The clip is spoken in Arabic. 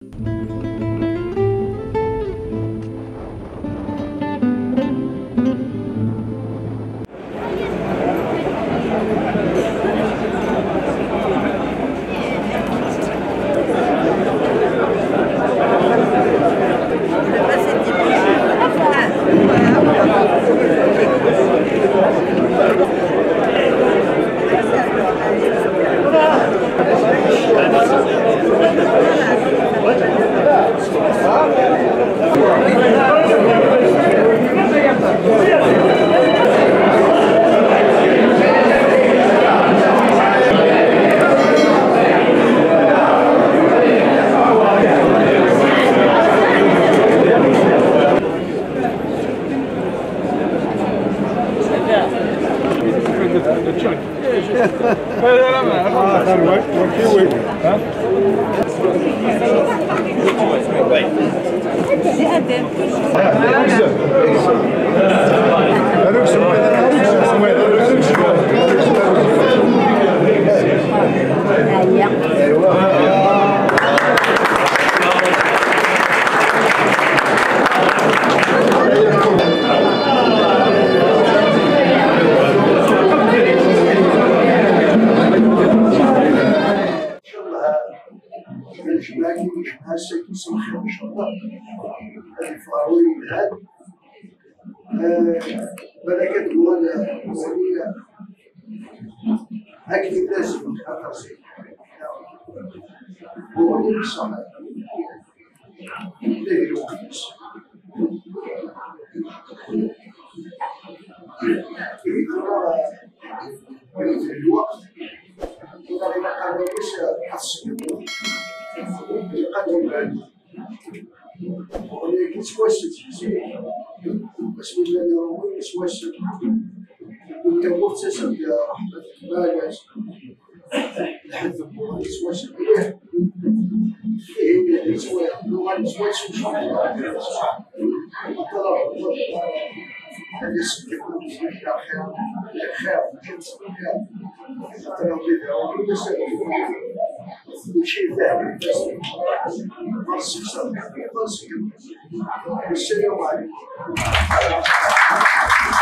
ملكة الوالدة أكيد لازم أترسل وغني الصلاة ليه الوقت الوقت وطالما كان ليس حصل يقدم بعد ولكن توسط بسم الله الرحمن توسط كنت مبتسم يا رحمة الله لحد الله توسط إليه هي اللي تسوي اللغة اللي تسوي الناس يكون فيها خير وشيء ثاني السلام عليكم